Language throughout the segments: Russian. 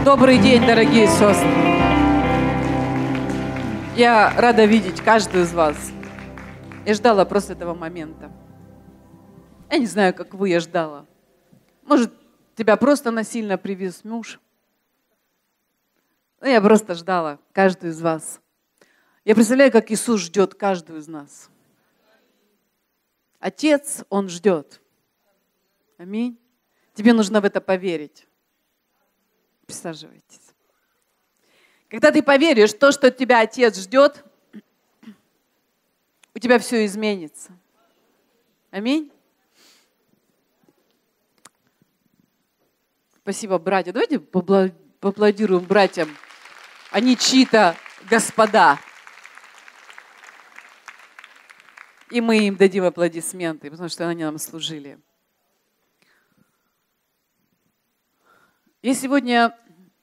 Добрый день, дорогие сестры. Я рада видеть каждую из вас. Я ждала просто этого момента. Я не знаю, как вы, я ждала. Может, тебя просто насильно привез муж. Но я просто ждала каждую из вас. Я представляю, как Иисус ждет каждую из нас. Отец, Он ждет. Аминь. Тебе нужно в это поверить. Присаживайтесь. Когда ты поверишь в то, что тебя Отец ждет, у тебя все изменится. Аминь. Спасибо, братья. Давайте поаплодируем братьям. Они чьи-то господа. И мы им дадим аплодисменты, потому что они нам служили. Я сегодня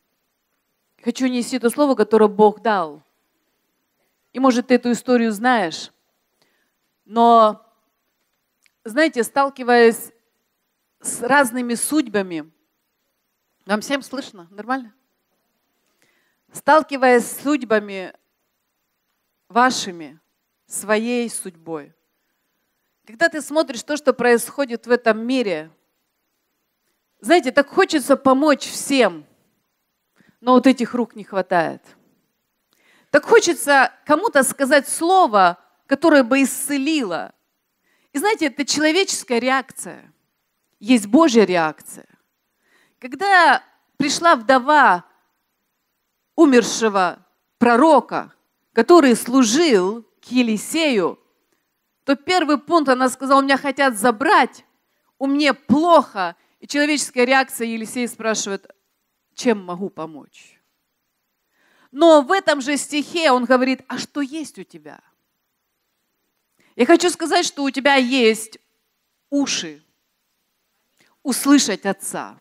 хочу нести то слово, которое Бог дал. И, может, ты эту историю знаешь. Но, знаете, сталкиваясь с разными судьбами, вам всем слышно? Нормально? Сталкиваясь с судьбами вашими, своей судьбой, когда ты смотришь то, что происходит в этом мире, знаете, так хочется помочь всем, но вот этих рук не хватает. Так хочется кому-то сказать слово, которое бы исцелило. И знаете, это человеческая реакция. Есть Божья реакция. Когда пришла вдова умершего пророка, который служил к Елисею, то первый пункт она сказала: меня хотят забрать, мне плохо. И человеческая реакция, Елисей спрашивает: чем могу помочь? Но в этом же стихе он говорит: а что есть у тебя? Я хочу сказать, что у тебя есть уши услышать Отца.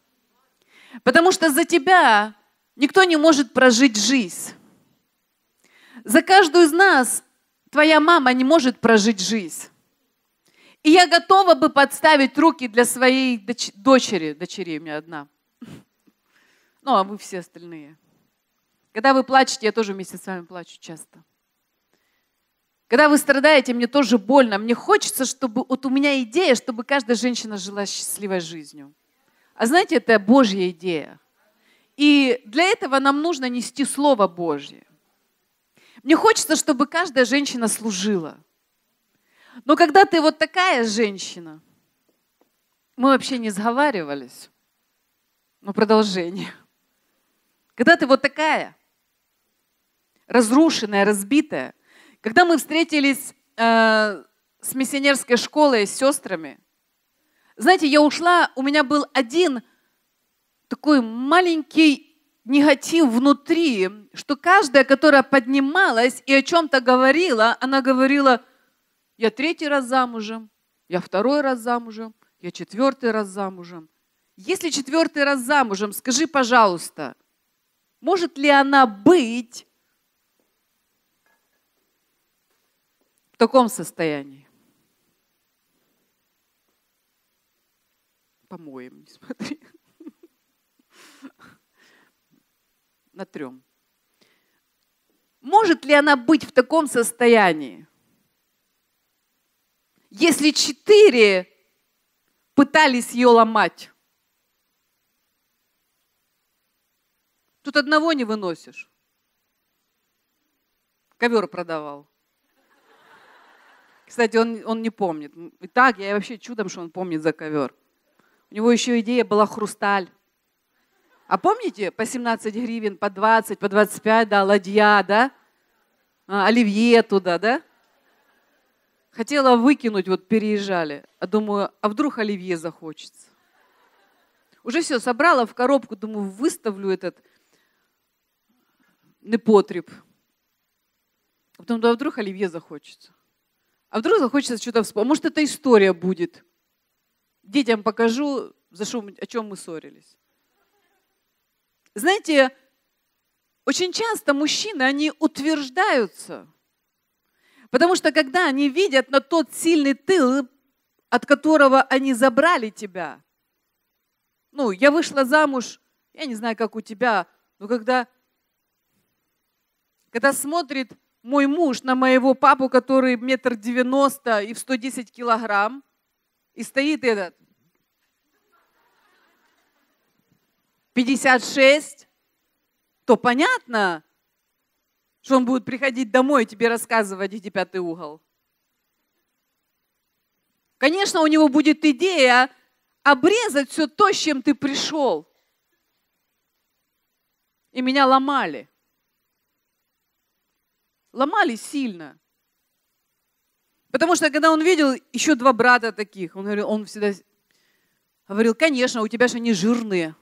Потому что за тебя никто не может прожить жизнь. За каждую из нас твоя мама не может прожить жизнь. И я готова бы подставить руки для своей дочери. Дочерей у меня одна. Ну, а вы все остальные. Когда вы плачете, я тоже вместе с вами плачу часто. Когда вы страдаете, мне тоже больно. Мне хочется, чтобы... Вот у меня идея, чтобы каждая женщина жила счастливой жизнью. А знаете, это Божья идея. И для этого нам нужно нести Слово Божье. Мне хочется, чтобы каждая женщина служила. Но когда ты вот такая женщина, мы вообще не сговаривались, но продолжение. Когда ты вот такая, разрушенная, разбитая, когда мы встретились с миссионерской школой, с сестрами, знаете, я ушла, у меня был один такой маленький негатив внутри, что каждая, которая поднималась и о чем-то говорила, она говорила: я 3-й раз замужем, я 2-й раз замужем, я 4-й раз замужем. Если 4-й раз замужем, скажи, пожалуйста, может ли она быть в таком состоянии? По-моему, не смотри. Натрем. Может ли она быть в таком состоянии? Если 4 пытались ее ломать, тут одного не выносишь. Ковер продавал. Кстати, он не помнит. Итак, я вообще чудом, что он помнит за ковер. У него еще идея была хрусталь. А помните, по 17 гривен, по 20, по 25, да, ладья, да? Оливье туда, да? Хотела выкинуть, вот переезжали. А думаю, а вдруг оливье захочется? Уже все, собрала в коробку, думаю, выставлю этот непотреб. А потом, да, а вдруг оливье захочется? А вдруг захочется что-то вспомнить? Может, это история будет. Детям покажу, о чем мы ссорились. Знаете, очень часто мужчины, они утверждаются. Потому что когда они видят на тот сильный тыл, от которого они забрали тебя. Ну, я вышла замуж Я не знаю, как у тебя, но когда смотрит мой муж на моего папу, который 1,90 м и в 110 килограмм, и стоит этот 56, то понятно, что он будет приходить домой и тебе рассказывать, где 5-й угол. Конечно, у него будет идея обрезать все то, с чем ты пришел. И меня ломали. Ломали сильно. Потому что когда он видел еще 2 брата таких, он всегда говорил, конечно, у тебя же они жирные.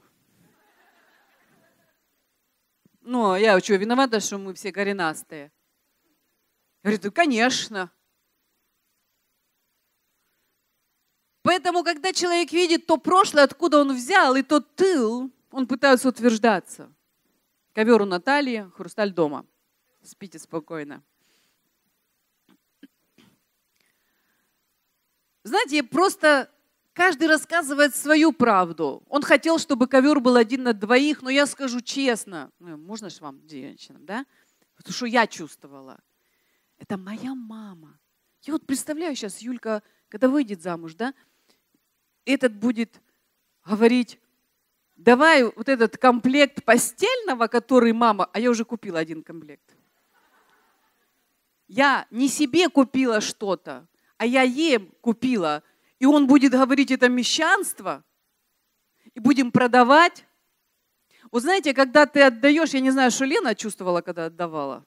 Ну, я что, виновата, что мы все коренастые? Говорит, ну, конечно. Поэтому, когда человек видит то прошлое, откуда он взял, и тот тыл, он пытается утверждаться. Ковер у Натальи, хрусталь дома. Спите спокойно. Знаете, просто каждый рассказывает свою правду. Он хотел, чтобы ковер был 1 на 2, но я скажу честно, можно же вам, женщинам, да? Потому что я чувствовала. Это моя мама. Я вот представляю сейчас, Юлька, когда выйдет замуж, да, этот будет говорить, давай вот этот комплект постельного, который мама, а я уже купила 1 комплект. Я не себе купила что-то, а я ей купила. И он будет говорить это мещанство, и будем продавать. Вот знаете, когда ты отдаешь, я не знаю, что Лена чувствовала, когда отдавала.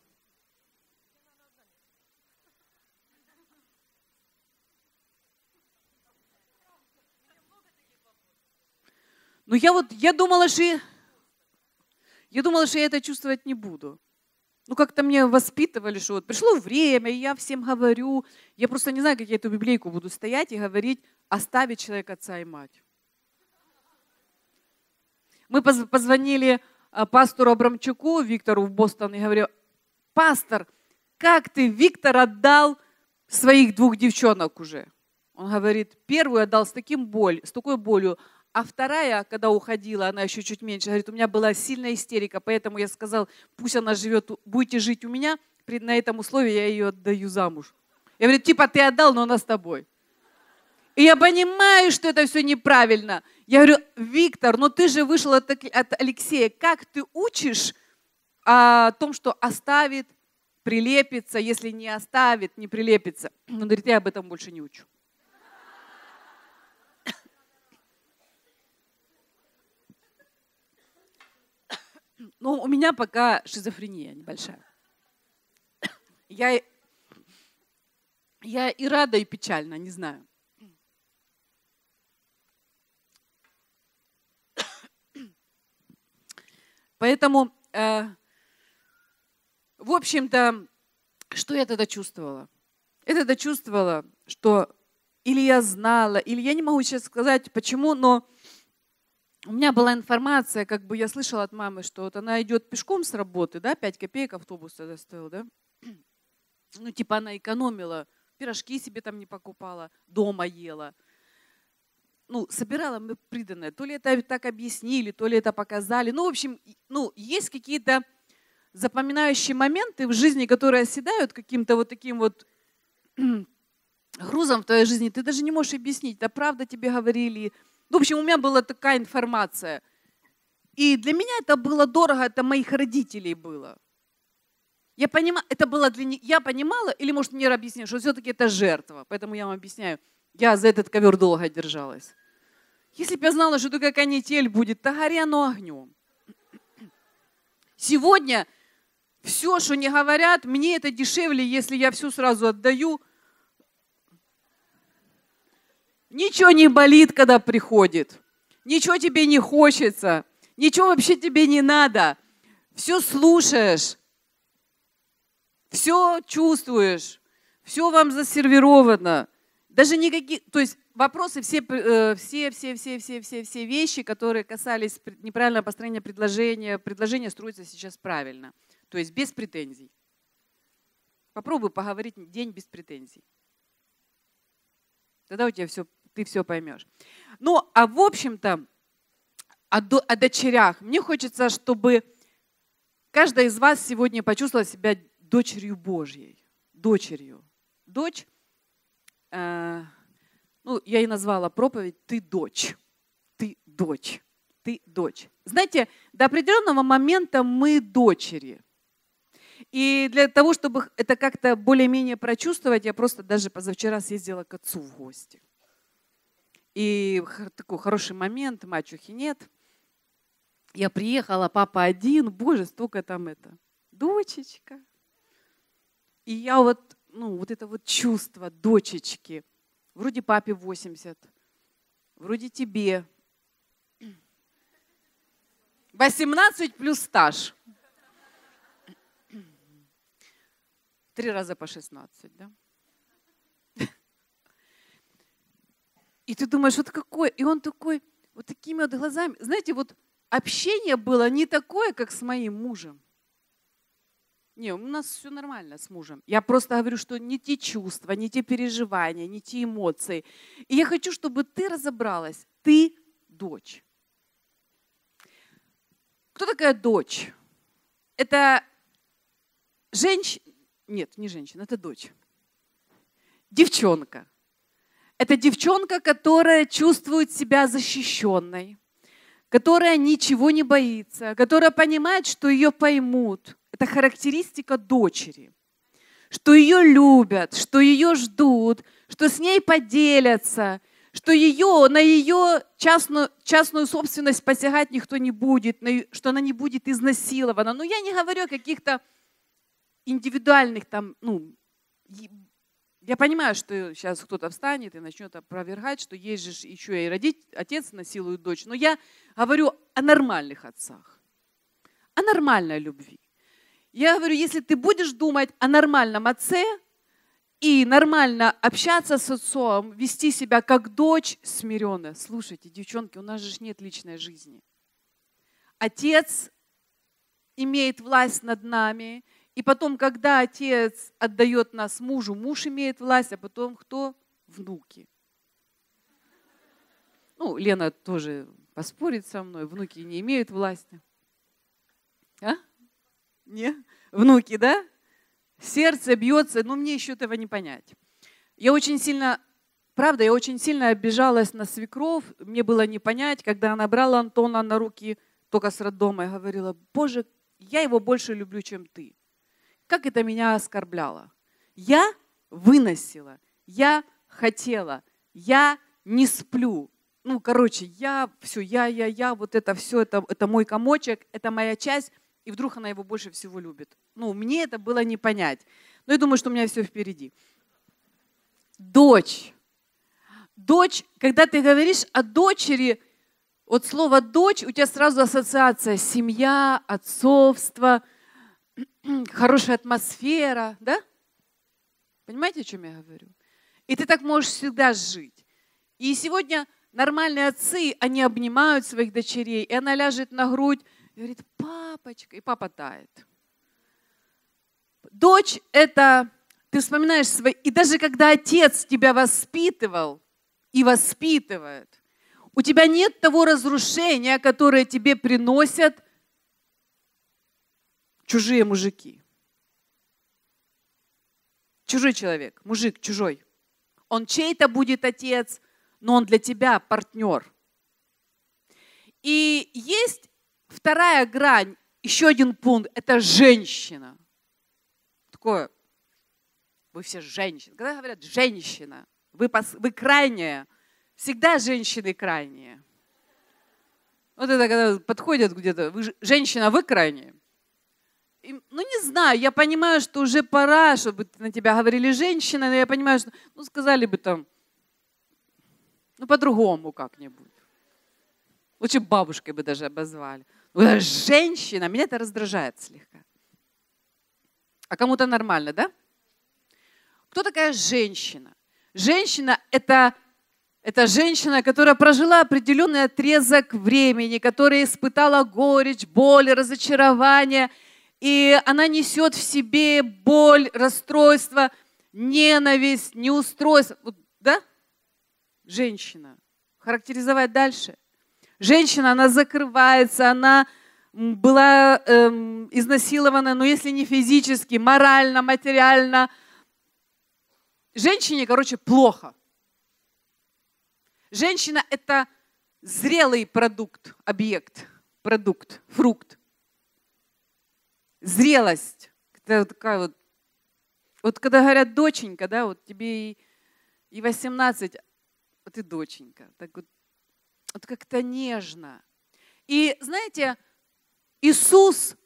Ну я думала, что я это чувствовать не буду. Ну, как-то мне воспитывали, что вот пришло время, и я всем говорю. Я просто не знаю, как я эту библейку буду стоять и говорить, оставить человека отца и мать. Мы позвонили пастору Абрамчуку, Виктору в Бостон, и говорю, пастор, как ты, Виктор, отдал своих 2 девчонок уже? Он говорит, 1-ю отдал с такой болью, а 2-я, когда уходила, она еще чуть меньше, говорит, у меня была сильная истерика, поэтому я сказал, пусть она живет, будете жить у меня, на этом условии я ее отдаю замуж. Я говорю, типа ты отдал, но она с тобой. И я понимаю, что это все неправильно. Я говорю, Виктор, но ты же вышел от Алексея, как ты учишь о том, что оставит, прилепится, если не оставит, не прилепится? Он говорит, я об этом больше не учу. Ну, у меня пока шизофрения небольшая. Я и рада, и печальна, не знаю. Поэтому, в общем-то, что я тогда чувствовала? Я тогда чувствовала, что или я знала, или я не могу сейчас сказать, почему, но у меня была информация, как бы я слышала от мамы, что вот она идет пешком с работы, да, 5 копеек автобус тогда стоил, да. Ну, типа она экономила, пирожки себе там не покупала, дома ела. Ну, собирала мы приданное. То ли это так объяснили, то ли это показали. Ну, в общем, есть какие-то запоминающие моменты в жизни, которые оседают каким-то вот таким вот грузом в твоей жизни. Ты даже не можешь объяснить, это правда тебе говорили. В общем, у меня была такая информация. И для меня это было дорого, это моих родителей было. Я понимаю, это было для них, я понимала, или, может, мне объяснили, что все-таки это жертва. Поэтому я вам объясняю, я за этот ковер долго держалась. Если бы я знала, что такая канитель будет, то гори оно огнем. Сегодня все, что не говорят, мне это дешевле, если я все сразу отдаю. Ничего не болит, когда приходит. Ничего тебе не хочется. Ничего вообще тебе не надо. Все слушаешь. Все чувствуешь. Все вам засервировано. Даже никакие, то есть вопросы, все вещи, которые касались неправильного построения предложение строится сейчас правильно. То есть без претензий. Попробуй поговорить день без претензий. Тогда у тебя ты все поймешь. Ну, а в общем-то, о дочерях. Мне хочется, чтобы каждая из вас сегодня почувствовала себя дочерью Божьей. Дочерью. Дочь, я и назвала проповедь «Ты дочь». Ты дочь. Ты дочь. Знаете, до определенного момента мы дочери. И для того, чтобы это как-то более-менее прочувствовать, я просто даже позавчера съездила к отцу в гости. И такой хороший момент, мачехи нет. Я приехала, папа один, боже, столько там дочечка. И я вот это вот чувство дочечки. Вроде папе 80, вроде тебе 18 плюс стаж. 3 раза по 16, да? И ты думаешь, вот какой? И он такой, вот такими вот глазами. Знаете, вот общение было не такое, как с моим мужем. Не, у нас все нормально с мужем. Я просто говорю, что не те чувства, не те переживания, не те эмоции. И я хочу, чтобы ты разобралась. Ты дочь. Кто такая дочь? Это женщина. Нет, не женщина, это дочь. Девчонка. Это девчонка, которая чувствует себя защищенной, которая ничего не боится, которая понимает, что ее поймут. Это характеристика дочери. Что ее любят, что ее ждут, что с ней поделятся, что на ее частную собственность посягать никто не будет, что она не будет изнасилована. Но я не говорю о каких-то индивидуальных я понимаю, что сейчас кто-то встанет и начнет опровергать, что есть же еще и отец насилует дочь. Но я говорю о нормальных отцах, о нормальной любви. Я говорю, если ты будешь думать о нормальном отце и нормально общаться с отцом, вести себя как дочь смиренная. Слушайте, девчонки, у нас же нет личной жизни. Отец имеет власть над нами. И потом, когда отец отдает нас мужу, муж имеет власть, а потом кто? Внуки. Лена тоже поспорит со мной, внуки не имеют власти. А? Не? Внуки, да? Сердце бьется, но мне еще этого не понять. Я очень сильно обижалась на свекровь, мне было не понять, когда она брала Антона на руки только с роддома и говорила, Боже, я его больше люблю, чем ты. Как это меня оскорбляло. Я выносила, я хотела, я не сплю. Я, вот это все, это мой комочек, это моя часть, и вдруг она его больше всего любит. Мне это было не понять. Но я думаю, что у меня все впереди. Дочь. Дочь, когда ты говоришь о дочери, вот слово «дочь», у тебя сразу ассоциация семья, отцовство, хорошая атмосфера, да? Понимаете, о чем я говорю? И ты так можешь всегда жить. И сегодня нормальные отцы, они обнимают своих дочерей, и она ляжет на грудь и говорит, папочка, и папа тает. Дочь – это, ты вспоминаешь свои, и даже когда отец тебя воспитывал и воспитывает, у тебя нет того разрушения, которое тебе приносят чужие мужики. Чужой человек, мужик чужой. Он чей-то будет отец, но он для тебя партнер. И есть вторая грань, еще один пункт, это женщина. Такое, вы все женщины. Когда говорят женщина, вы крайняя, всегда женщины крайние. Вот это когда подходят где-то, женщина, вы крайняя. Не знаю, я понимаю, что уже пора, чтобы на тебя говорили женщина, но я понимаю, что, сказали бы там, по-другому как-нибудь. Лучше бабушкой бы даже обозвали. Женщина, меня это раздражает слегка. А кому-то нормально, да? Кто такая женщина? Женщина – это женщина, которая прожила определенный отрезок времени, которая испытала горечь, боль, разочарование, и она несет в себе боль, расстройство, ненависть, неустройство. Да? Женщина. Характеризовать дальше. Женщина, она закрывается, она была изнасилована, но если не физически, морально, материально. Женщине, короче, плохо. Женщина – это зрелый продукт, объект, продукт, фрукт. Зрелость. Это такая вот когда говорят доченька, да, вот тебе и 18, а ты доченька. Так вот как-то нежно. И знаете, Иисус,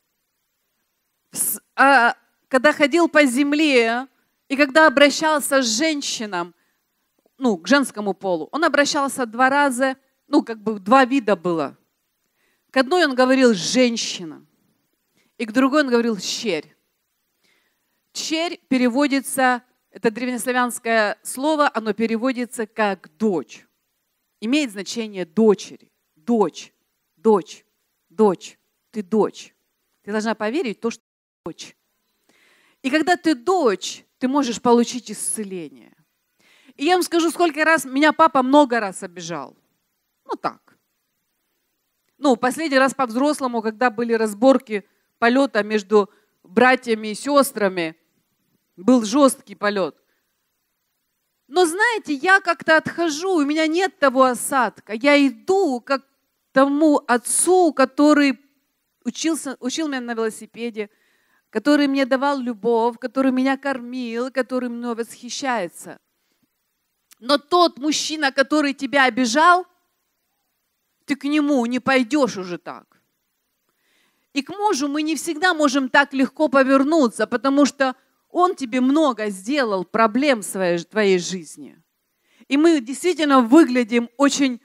когда ходил по земле, и когда обращался с женщинам, к женскому полу, он обращался 2 раза, 2 вида было. К одной он говорил «женщина», и к другой он говорил «щерь». «Щерь» переводится, это древнеславянское слово, оно переводится как «дочь». Имеет значение дочери, дочь, дочь, дочь, ты дочь. Ты должна поверить в то, что ты дочь. И когда ты дочь, ты можешь получить исцеление. И я вам скажу, сколько раз меня папа много раз обижал. Так. Последний раз по-взрослому, когда были разборки полета между братьями и сестрами, был жесткий полет. Но знаете, я как-то отхожу, у меня нет того осадка. Я иду как тому отцу, который учил меня на велосипеде, который мне давал любовь, который меня кормил, который мной восхищается. Но тот мужчина, который тебя обижал, ты к нему не пойдешь уже так. И к мужу мы не всегда можем так легко повернуться, потому что он тебе много сделал проблем в твоей жизни. И мы действительно выглядим очень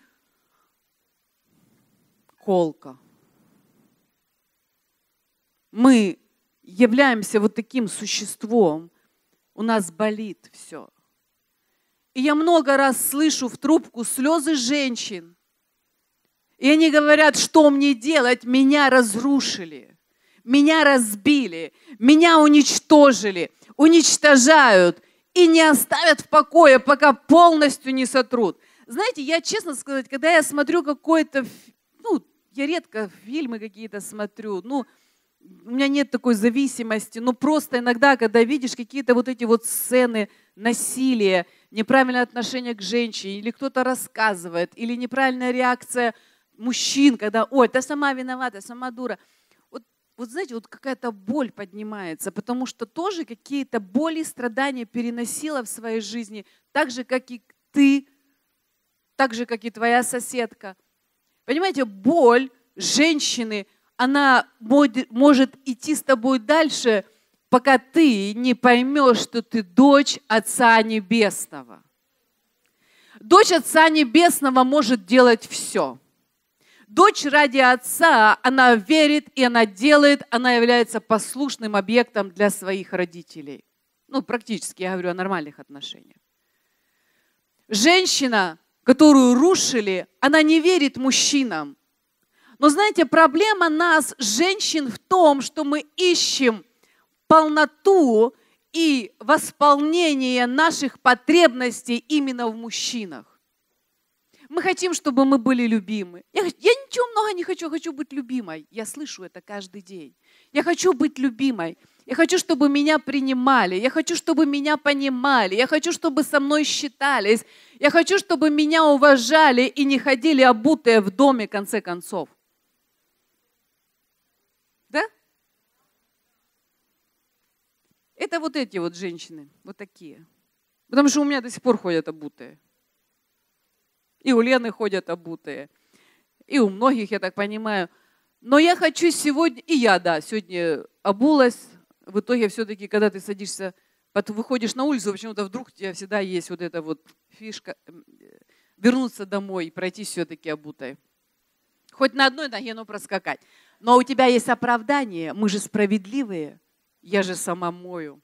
колко. Мы являемся вот таким существом, у нас болит все. И я много раз слышу в трубку слезы женщин. И они говорят, что мне делать? Меня разрушили, меня разбили, меня уничтожили, уничтожают и не оставят в покое, пока полностью не сотрут. Знаете, я, честно сказать, когда я смотрю какой-то, я редко фильмы какие-то смотрю, у меня нет такой зависимости, но просто иногда, когда видишь какие-то вот эти вот сцены насилия, неправильное отношение к женщине, или кто-то рассказывает, или неправильная реакция мужчин, когда, ой, ты сама виновата, сама дура. Вот знаете, вот какая-то боль поднимается, потому что тоже какие-то боли, страдания переносила в своей жизни, так же, как и ты, так же, как и твоя соседка. Понимаете, боль женщины, она может идти с тобой дальше, пока ты не поймешь, что ты дочь Отца Небесного. Дочь Отца Небесного может делать все. Дочь ради Отца, она верит и она делает, она является послушным объектом для своих родителей. Практически я говорю о нормальных отношениях. Женщина, которую рушили, она не верит мужчинам. Но знаете, проблема нас, женщин, в том, что мы ищем полноту и восполнение наших потребностей именно в мужчинах. Мы хотим, чтобы мы были любимы. Я ничего много не хочу, хочу быть любимой. Я слышу это каждый день. Я хочу быть любимой. Я хочу, чтобы меня принимали. Я хочу, чтобы меня понимали. Я хочу, чтобы со мной считались. Я хочу, чтобы меня уважали и не ходили обутые в доме, в конце концов. Да? Это вот эти вот женщины, вот такие. Потому что у меня до сих пор ходят обутые. И у Лены ходят обутые. И у многих, я так понимаю. Но я хочу сегодня, и я, сегодня обулась. В итоге все-таки, когда ты садишься, выходишь на улицу, почему-то вдруг у тебя всегда есть вот эта вот фишка вернуться домой и пройти все-таки обутой. Хоть на одной ноге, но проскакать. Но у тебя есть оправдание. Мы же справедливые. Я же сама мою.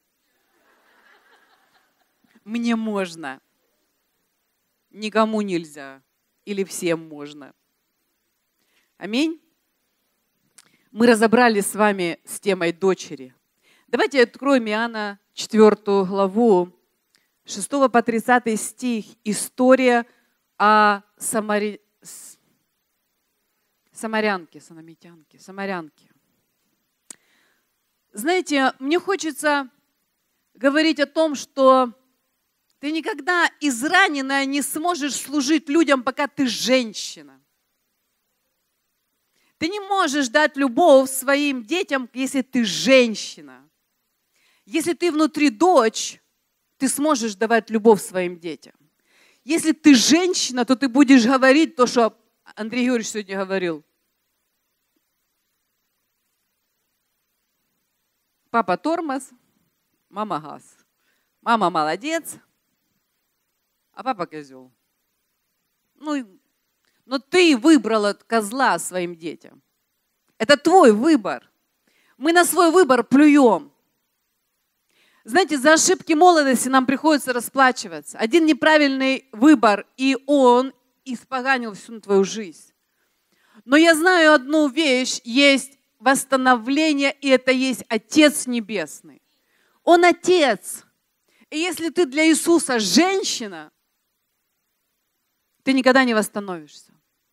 Мне можно. Никому нельзя. Или всем можно. Аминь. Мы разобрались с вами с темой дочери. Давайте откроем Иоанна 4 главу, 6 по 30 стих. История о Самарянки, санамитянки, самарянки. Знаете, мне хочется говорить о том, что ты никогда израненная не сможешь служить людям, пока ты женщина. Ты не можешь дать любовь своим детям, если ты женщина. Если ты внутри дочь, ты сможешь давать любовь своим детям. Если ты женщина, то ты будешь говорить то, что Андрей Георгиевич сегодня говорил. Папа тормоз, мама газ. Мама молодец, а папа козел. Но ты выбрала козла своим детям. Это твой выбор. Мы на свой выбор плюем. Знаете, за ошибки молодости нам приходится расплачиваться. Один неправильный выбор, и он испоганил всю твою жизнь. Но я знаю одну вещь, есть восстановление, и это есть Отец Небесный. Он Отец. И если ты для Иисуса женщина, ты никогда не восстановишься.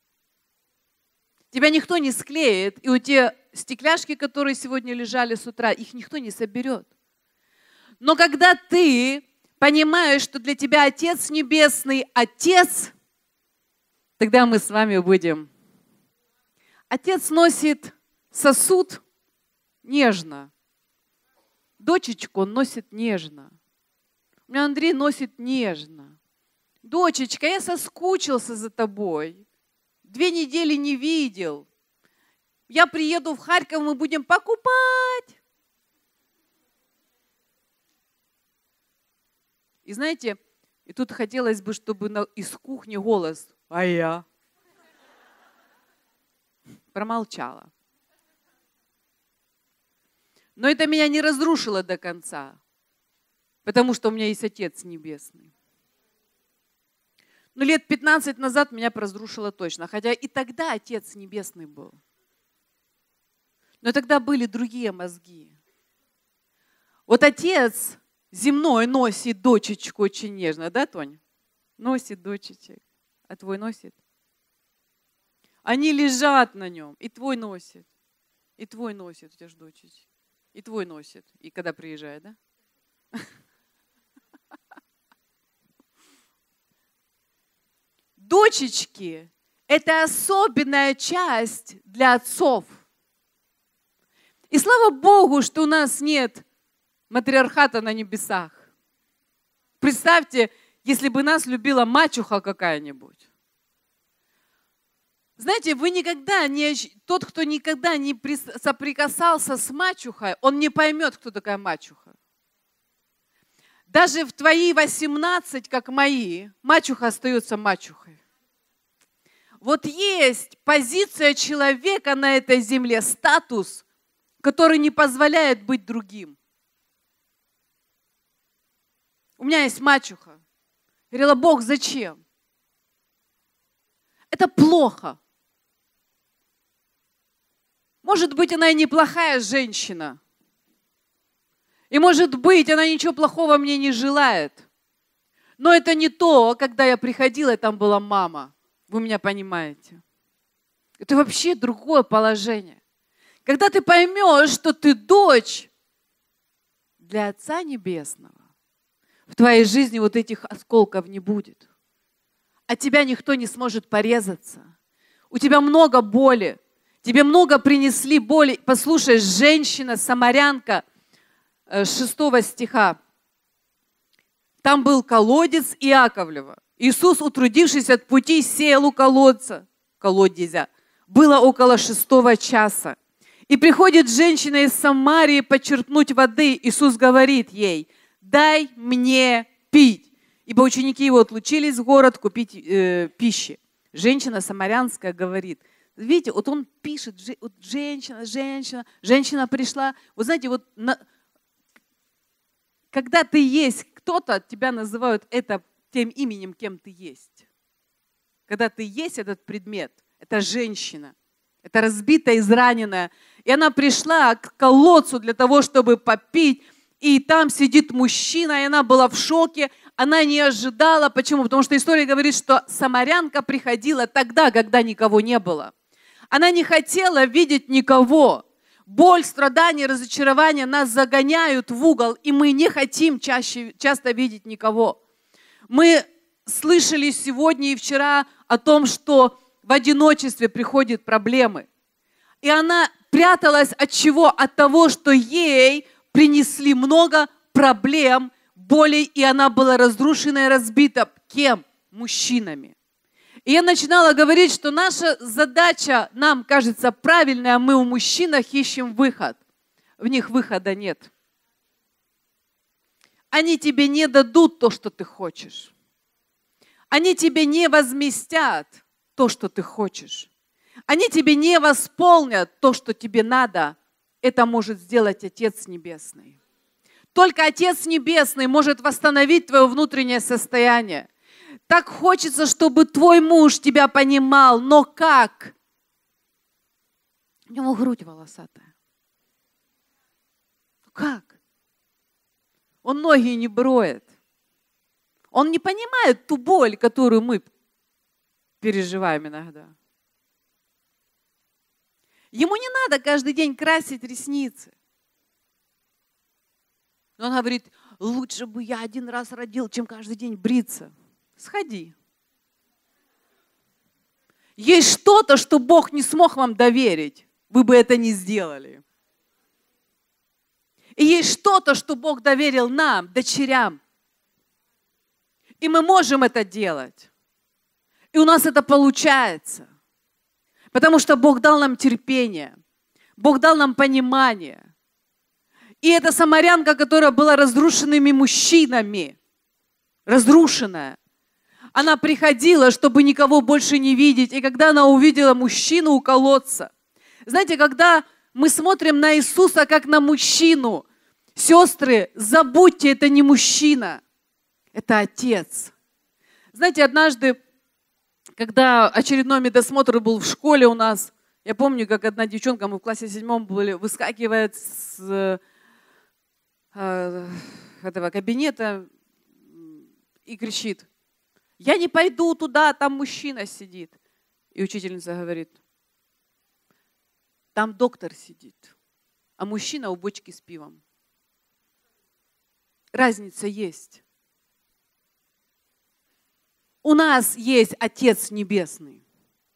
Тебя никто не склеит, и у те стекляшки, которые сегодня лежали с утра, их никто не соберет. Но когда ты понимаешь, что для тебя Отец Небесный Отец, тогда мы с вами будем. Отец носит сосуд нежно. Дочечку он носит нежно. У меня Андрей носит нежно. Дочечка, я соскучился за тобой. 2 недели не видел. Я приеду в Харьков, мы будем покупать. И знаете, и тут хотелось бы, чтобы из кухни голос «А я?» промолчала. Но это меня не разрушило до конца, потому что у меня есть Отец Небесный. Но лет 15 назад меня разрушило точно, хотя и тогда Отец Небесный был. Но тогда были другие мозги. Вот Отец земной носит дочечку очень нежно, да, Тонь? Носит дочечек. А твой носит? Они лежат на нем, и твой носит. И твой носит, у тебя же дочечки. И твой носит. И когда приезжает, да? Дочечки – это особенная часть для отцов. И слава Богу, что у нас нет матриархата на небесах. Представьте, если бы нас любила мачеха какая-нибудь. Знаете, тот, кто никогда не соприкасался с мачехой, он не поймет, кто такая мачеха. Даже в твои 18, как мои, мачеха остается мачехой. Вот есть позиция человека на этой земле, статус, который не позволяет быть другим. У меня есть мачеха. Говорила, Бог, зачем? Это плохо. Может быть, она и неплохая женщина. И может быть, она ничего плохого мне не желает. Но это не то, когда я приходила, и там была мама. Вы меня понимаете? Это вообще другое положение. Когда ты поймешь, что ты дочь для Отца Небесного, в твоей жизни вот этих осколков не будет. От тебя никто не сможет порезаться. У тебя много боли. Тебе много принесли боли. Послушай, женщина, самарянка, 6 стиха. Там был колодец Иаковлева. Иисус, утрудившись от пути, сеял у колодезя. Было около 6 часа. И приходит женщина из Самарии почерпнуть воды. Иисус говорит ей, дай мне пить. Ибо ученики его отлучились в город купить пищи. Женщина самарянская говорит, видите, вот он пишет, вот женщина пришла. Вот знаете, вот когда ты есть кто-то, тебя называют это тем именем, кем ты есть. Когда ты есть этот предмет, это женщина, это разбитая, израненная. И она пришла к колодцу для того, чтобы попить, и там сидит мужчина, и она была в шоке, она не ожидала. Почему? Потому что история говорит, что самарянка приходила тогда, когда никого не было. Она не хотела видеть никого. Боль, страдания, разочарование нас загоняют в угол, и мы не хотим часто видеть никого. Мы слышали сегодня и вчера о том, что в одиночестве приходят проблемы. И она пряталась от чего? От того, что ей принесли много проблем, болей, и она была разрушена и разбита. Кем? Мужчинами. И я начинала говорить, что наша задача, нам кажется правильная, мы у мужчин ищем выход. В них выхода нет. Они тебе не дадут то, что ты хочешь. Они тебе не возместят то, что ты хочешь. Они тебе не восполнят то, что тебе надо. Это может сделать Отец Небесный. Только Отец Небесный может восстановить твое внутреннее состояние. Так хочется, чтобы твой муж тебя понимал, но как? У него грудь волосатая. Как? Он ноги не броет. Он не понимает ту боль, которую мы переживаем иногда. Ему не надо каждый день красить ресницы. Но он говорит, лучше бы я один раз родил, чем каждый день бриться. Сходи. Есть что-то, что Бог не смог вам доверить. Вы бы это не сделали. И есть что-то, что Бог доверил нам, дочерям. И мы можем это делать. И у нас это получается. Потому что Бог дал нам терпение. Бог дал нам понимание. И эта самарянка, которая была разрушенными мужчинами, разрушенная, она приходила, чтобы никого больше не видеть. И когда она увидела мужчину у колодца, знаете, когда мы смотрим на Иисуса как на мужчину, сестры, забудьте, это не мужчина, это Отец. Знаете, однажды, когда очередной медосмотр был в школе у нас, я помню, как одна девчонка, мы в классе 7 были, выскакивает с этого кабинета и кричит, я не пойду туда, там мужчина сидит. И учительница говорит, там доктор сидит, а мужчина у бочки с пивом. Разница есть. У нас есть Отец Небесный.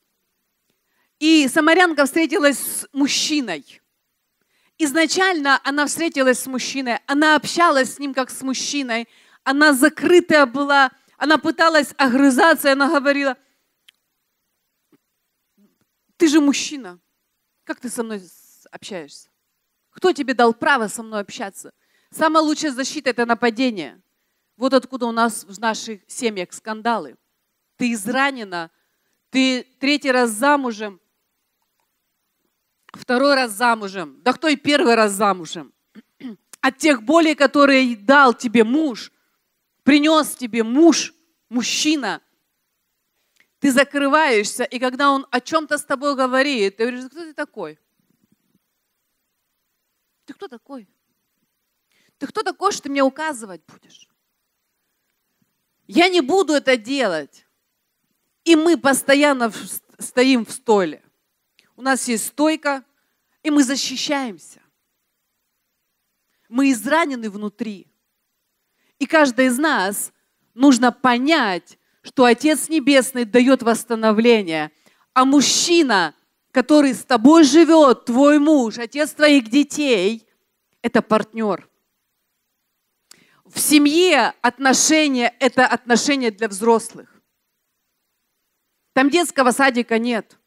И самарянка встретилась с мужчиной. Изначально она встретилась с мужчиной, она общалась с ним как с мужчиной, она закрытая была, она пыталась огрызаться, и она говорила, ты же мужчина, как ты со мной общаешься? Кто тебе дал право со мной общаться? Самая лучшая защита – это нападение. Вот откуда у нас в наших семьях скандалы. Ты изранена, ты 3-й раз замужем, 2-й раз замужем, да кто и 1-й раз замужем. От тех болей, которые дал тебе муж, принес тебе муж, мужчина, ты закрываешься, и когда он о чем-то с тобой говорит, ты говоришь, кто ты такой? Ты кто такой? Ты кто такой, что ты мне указывать будешь? Я не буду это делать. И мы постоянно стоим в стойле. У нас есть стойка, и мы защищаемся. Мы изранены внутри. И каждый из нас нужно понять, что Отец Небесный дает восстановление. А мужчина, который с тобой живет, твой муж, отец твоих детей, это партнер. В семье отношения – это отношения для взрослых. Там детского садика нет.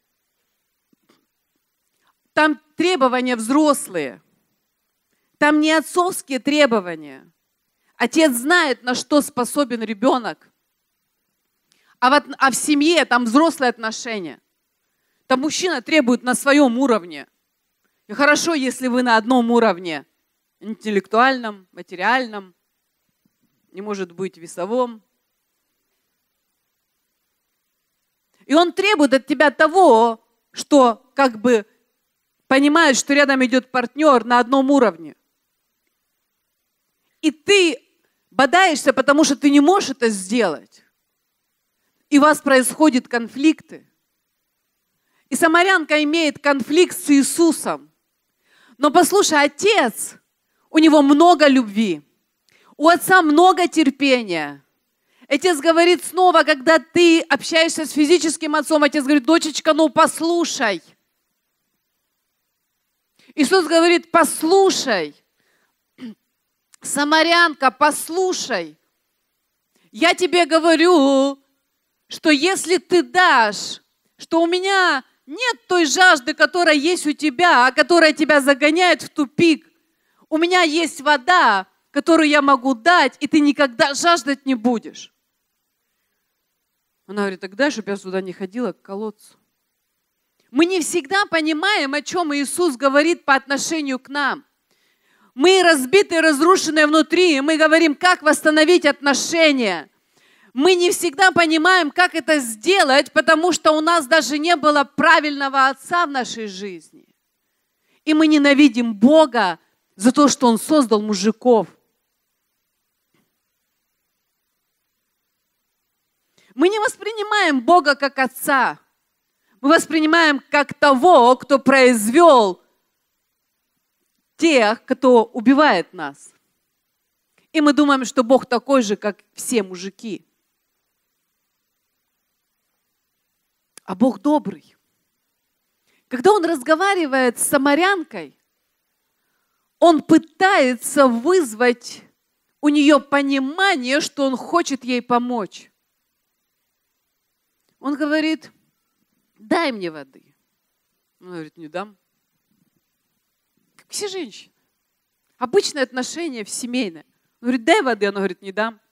Там требования взрослые. Там не отцовские требования. Отец знает, на что способен ребенок. А в семье там взрослые отношения. Там мужчина требует на своем уровне. И хорошо, если вы на одном уровне. Интеллектуальном, материальном. Не может быть весовом. И он требует от тебя того, что как бы понимает, что рядом идет партнер на одном уровне. И ты бодаешься, потому что ты не можешь это сделать. И у вас происходят конфликты. И самарянка имеет конфликт с Иисусом. Но послушай, отец, у него много любви. У отца много терпения. Отец говорит снова, когда ты общаешься с физическим отцом, отец говорит: дочечка, ну послушай. Иисус говорит: послушай. Самарянка, послушай. Я тебе говорю, что если ты дашь, что у меня нет той жажды, которая есть у тебя, а которая тебя загоняет в тупик. У меня есть вода, которую я могу дать, и ты никогда жаждать не будешь. Она говорит: тогда, чтобы я сюда не ходила, к колодцу. Мы не всегда понимаем, о чем Иисус говорит по отношению к нам. Мы разбиты, разрушены внутри, и мы говорим, как восстановить отношения. Мы не всегда понимаем, как это сделать, потому что у нас даже не было правильного отца в нашей жизни. И мы ненавидим Бога за то, что Он создал мужиков. Мы не воспринимаем Бога как отца. Мы воспринимаем как того, кто произвел тех, кто убивает нас. И мы думаем, что Бог такой же, как все мужики. А Бог добрый. Когда Он разговаривает с самарянкой, Он пытается вызвать у нее понимание, что Он хочет ей помочь. Он говорит: дай мне воды. Она говорит: не дам. Как все женщины. Обычное отношение в семейное. Он говорит: дай воды. Она говорит: не дам.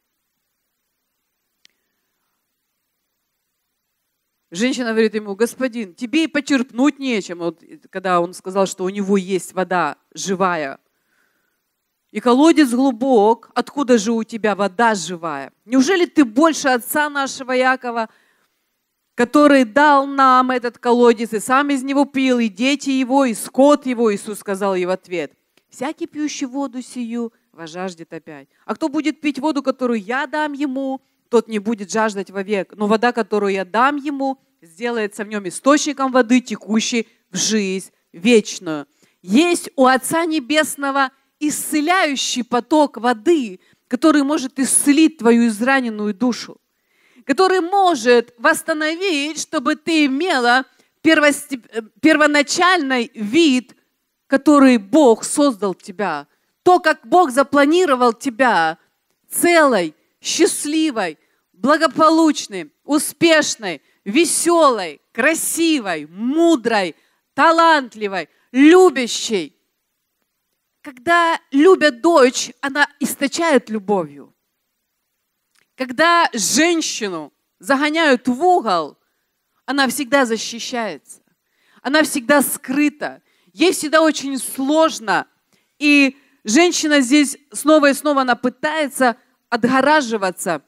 Женщина говорит ему: господин, тебе и почерпнуть нечем. Вот, когда он сказал, что у него есть вода живая. И колодец глубок, откуда же у тебя вода живая? Неужели ты больше отца нашего Якова, который дал нам этот колодец, и сам из него пил, и дети его, и скот его? Иисус сказал ей в ответ: всякий пьющий воду сию возжаждет опять. А кто будет пить воду, которую я дам ему, тот не будет жаждать вовек. Но вода, которую я дам ему, сделается в нем источником воды, текущей в жизнь вечную. Есть у Отца Небесного исцеляющий поток воды, который может исцелить твою израненную душу, который может восстановить, чтобы ты имела первоначальный вид, который Бог создал в тебя. То, как Бог запланировал тебя целой, счастливой, благополучной, успешной, веселой, красивой, мудрой, талантливой, любящей. Когда любят дочь, она источает любовью. Когда женщину загоняют в угол, она всегда защищается. Она всегда скрыта. Ей всегда очень сложно. И женщина здесь снова и снова она пытается отгораживаться.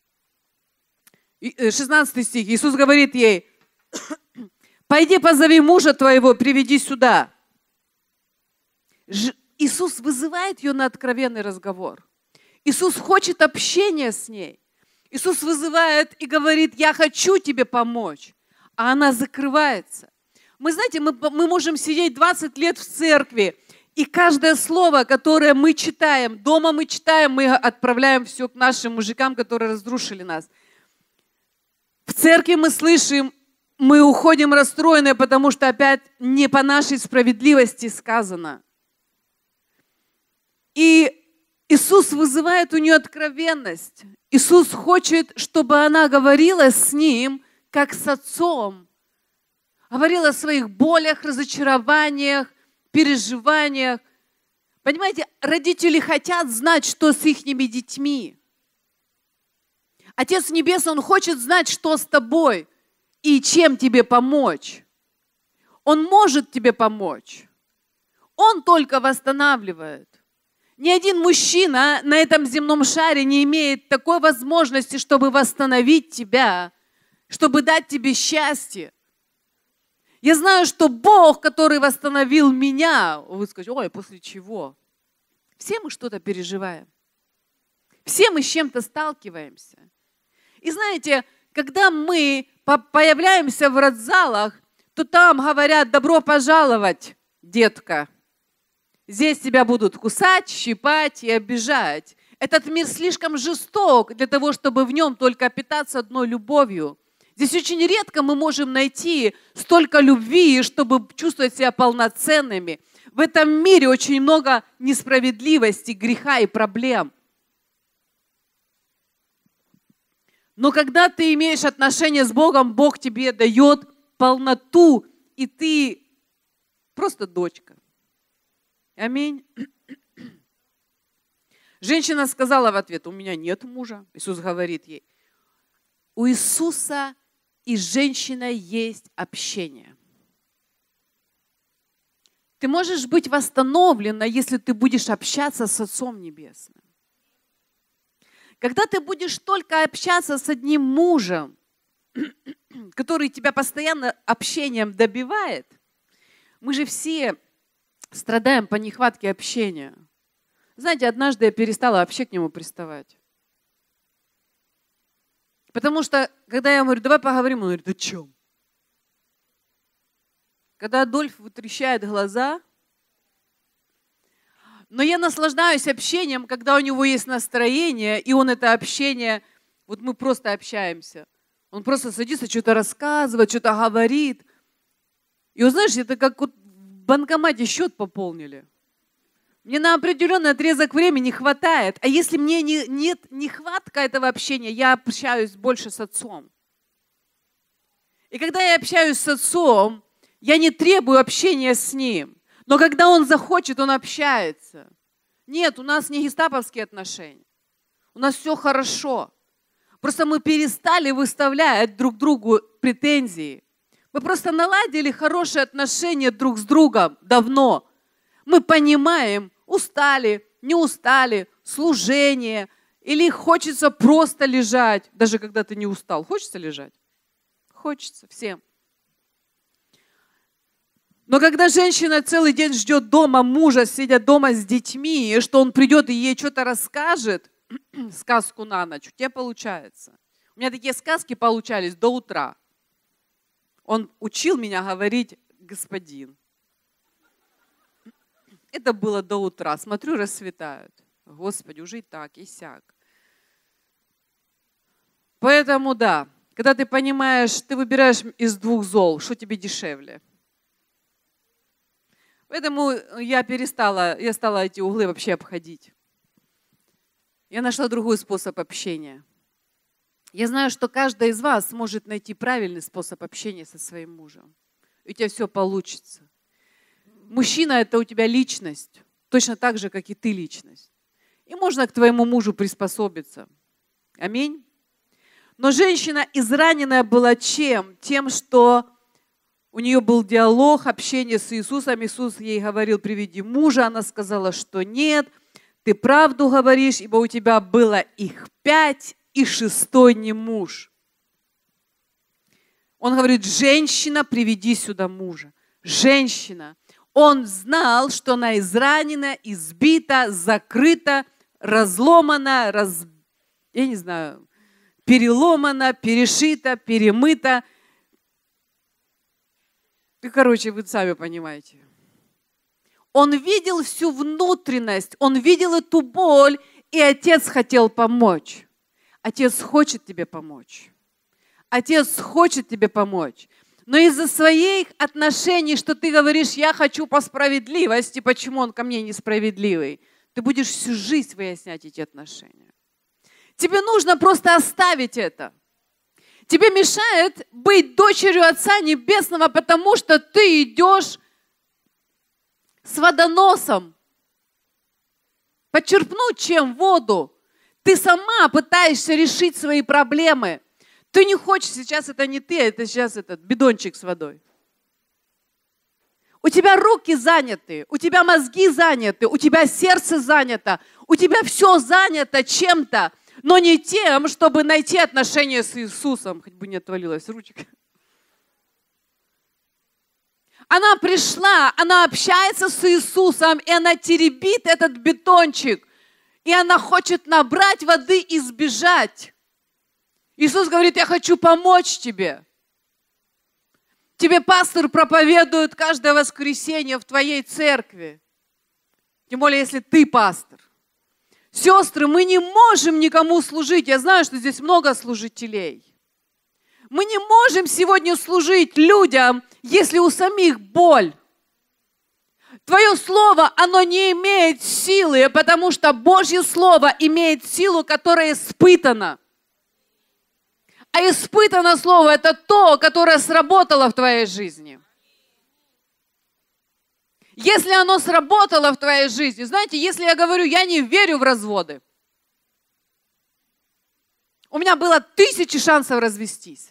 16 стих. Иисус говорит ей: пойди позови мужа твоего, приведи сюда. Иисус вызывает ее на откровенный разговор. Иисус хочет общения с ней. Иисус вызывает и говорит: я хочу тебе помочь. А она закрывается. Мы, знаете, мы можем сидеть 20 лет в церкви, и каждое слово, которое мы читаем, дома мы читаем, мы отправляем все к нашим мужикам, которые разрушили нас. В церкви мы слышим, мы уходим расстроенные, потому что опять не по нашей справедливости сказано. И Иисус вызывает у нее откровенность. Иисус хочет, чтобы она говорила с Ним, как с Отцом. Говорила о своих болях, разочарованиях, переживаниях. Понимаете, родители хотят знать, что с их детьми. Отец Небесный, Он хочет знать, что с тобой и чем тебе помочь. Он может тебе помочь. Он только восстанавливает. Ни один мужчина на этом земном шаре не имеет такой возможности, чтобы восстановить тебя, чтобы дать тебе счастье. Я знаю, что Бог, который восстановил меня, вы скажете: ой, после чего? Все мы что-то переживаем. Все мы с чем-то сталкиваемся. И знаете, когда мы появляемся в родзалах, то там говорят: добро пожаловать, детка. Здесь тебя будут кусать, щипать и обижать. Этот мир слишком жесток для того, чтобы в нем только питаться одной любовью. Здесь очень редко мы можем найти столько любви, чтобы чувствовать себя полноценными. В этом мире очень много несправедливости, греха и проблем. Но когда ты имеешь отношения с Богом, Бог тебе дает полноту, и ты просто дочка. Аминь. Женщина сказала в ответ: у меня нет мужа. Иисус говорит ей: у Иисуса и с женщиной есть общение. Ты можешь быть восстановлена, если ты будешь общаться с Отцом Небесным. Когда ты будешь только общаться с одним мужем, который тебя постоянно общением добивает, мы же все страдаем по нехватке общения. Знаете, однажды я перестала вообще к нему приставать. Потому что, когда я говорю: давай поговорим, он говорит: о чем? Когда Адольф вытрещает глаза. Но я наслаждаюсь общением, когда у него есть настроение, и он это общение, вот мы просто общаемся. Он просто садится, что-то рассказывает, что-то говорит. И вот знаешь, это как вот в банкомате счет пополнили. Мне на определенный отрезок времени хватает. А если мне нет нехватка этого общения, я общаюсь больше с Отцом. И когда я общаюсь с Отцом, я не требую общения с Ним. Но когда Он захочет, Он общается. Нет, у нас не гестаповские отношения. У нас все хорошо. Просто мы перестали выставлять друг другу претензии. Мы просто наладили хорошие отношения друг с другом давно. Мы понимаем, устали, не устали, служение, или хочется просто лежать, даже когда ты не устал. Хочется лежать? Хочется всем. Но когда женщина целый день ждет дома мужа, сидя дома с детьми, что он придет и ей что-то расскажет, сказку на ночь, у тебя получается. У меня такие сказки получались до утра. Он учил меня говорить господин. Это было до утра. Смотрю, рассветают. Господи, уже и так, и сяк. Поэтому да, когда ты понимаешь, ты выбираешь из двух зол, что тебе дешевле. Поэтому я стала эти углы вообще обходить. Я нашла другой способ общения. Я знаю, что каждый из вас может найти правильный способ общения со своим мужем. И у тебя все получится. Мужчина – это у тебя личность, точно так же, как и ты личность. И можно к твоему мужу приспособиться. Аминь. Но женщина израненная была чем? Тем, что у нее был диалог, общение с Иисусом. Иисус ей говорил: приведи мужа. Она сказала, что нет, ты правду говоришь, ибо у тебя было их 5, и 6-й не муж. Он говорит: женщина, приведи сюда мужа. Женщина. Он знал, что она изранена, избита, закрыта, разломана, я не знаю, переломана, перешита, перемыта. Короче, вы сами понимаете. Он видел всю внутренность, он видел эту боль, и отец хотел помочь. Отец хочет тебе помочь. Отец хочет тебе помочь. Но из-за своих отношений, что ты говоришь: я хочу по справедливости, почему он ко мне несправедливый, ты будешь всю жизнь выяснять эти отношения. Тебе нужно просто оставить это. Тебе мешает быть дочерью Отца Небесного, потому что ты идешь с водоносом. Подчерпнуть чем воду. Ты сама пытаешься решить свои проблемы. Ты не хочешь, сейчас это не ты, это сейчас этот бидончик с водой. У тебя руки заняты, у тебя мозги заняты, у тебя сердце занято, у тебя все занято чем-то, но не тем, чтобы найти отношения с Иисусом. Хоть бы не отвалилась ручка. Она пришла, она общается с Иисусом, и она теребит этот бетончик, и она хочет набрать воды и сбежать. Иисус говорит: я хочу помочь тебе. Тебе пастор проповедует каждое воскресенье в твоей церкви. Тем более, если ты пастор. Сестры, мы не можем никому служить. Я знаю, что здесь много служителей. Мы не можем сегодня служить людям, если у самих боль. Твое слово, оно не имеет силы, потому что Божье слово имеет силу, которая испытана. А испытанное слово – это то, которое сработало в твоей жизни. Если оно сработало в твоей жизни, знаете, если я говорю, я не верю в разводы, у меня было 1000 шансов развестись.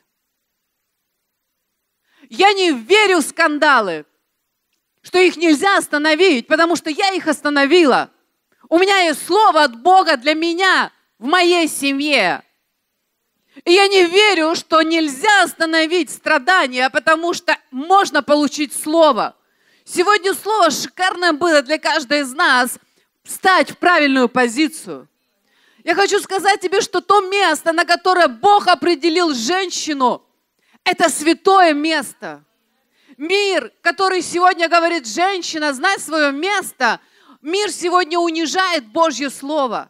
Я не верю в скандалы, что их нельзя остановить, потому что я их остановила. У меня есть слово от Бога для меня в моей семье. И я не верю, что нельзя остановить страдания, потому что можно получить слово. Сегодня слово шикарное было для каждой из нас встать в правильную позицию. Я хочу сказать тебе, что то место, на которое Бог определил женщину, это святое место. Мир, который сегодня говорит, женщина, знай свое место, мир сегодня унижает Божье слово.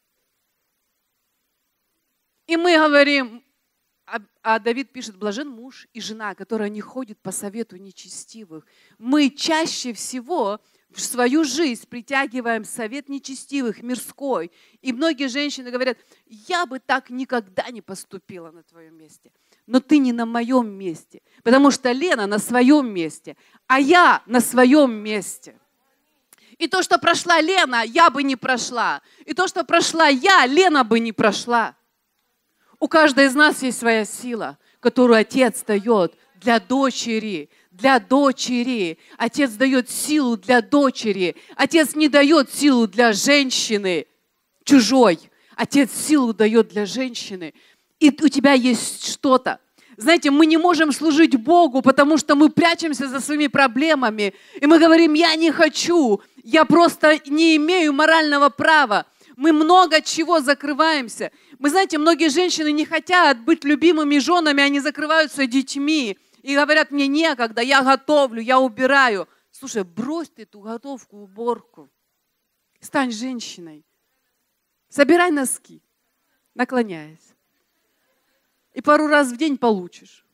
И мы говорим, а Давид пишет, блажен муж и жена, которая не ходит по совету нечестивых. Мы чаще всего в свою жизнь притягиваем совет нечестивых, мирской. И многие женщины говорят, я бы так никогда не поступила на твоем месте. Но ты не на моем месте, потому что Лена на своем месте, а я на своем месте. И то, что прошла Лена, я бы не прошла. И то, что прошла я, Лена бы не прошла. У каждой из нас есть своя сила, которую Отец дает для дочери. Для дочери. Отец дает силу для дочери. Отец не дает силу для женщины чужой. Отец силу дает для женщины. И у тебя есть что-то. Знаете, мы не можем служить Богу, потому что мы прячемся за своими проблемами. И мы говорим, я не хочу, я просто не имею морального права. Мы много чего закрываемся. Мы, знаете, многие женщины не хотят быть любимыми женами, они закрываются детьми. И говорят, мне некогда, я готовлю, я убираю. Слушай, брось ты эту готовку, уборку. Стань женщиной. Собирай носки, наклоняясь. И пару раз в день получишь.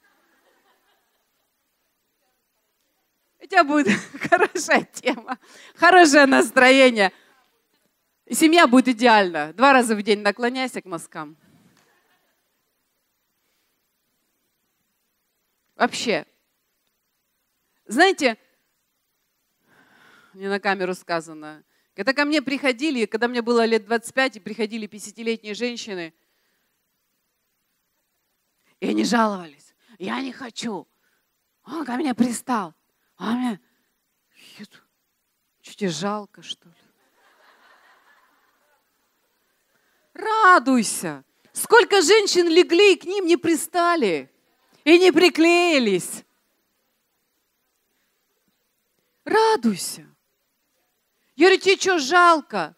У тебя будет хорошая тема, хорошее настроение. И семья будет идеальна. 2 раза в день наклоняйся к носкам. Вообще. Знаете, не на камеру сказано, когда ко мне приходили, когда мне было лет 25, и приходили 50-летние женщины, и они жаловались. Я не хочу. Он ко мне пристал. А мне, что тебе жалко, что ли? Радуйся. Сколько женщин легли и к ним не пристали. И не приклеились. Радуйся. Я говорю, тебе что жалко?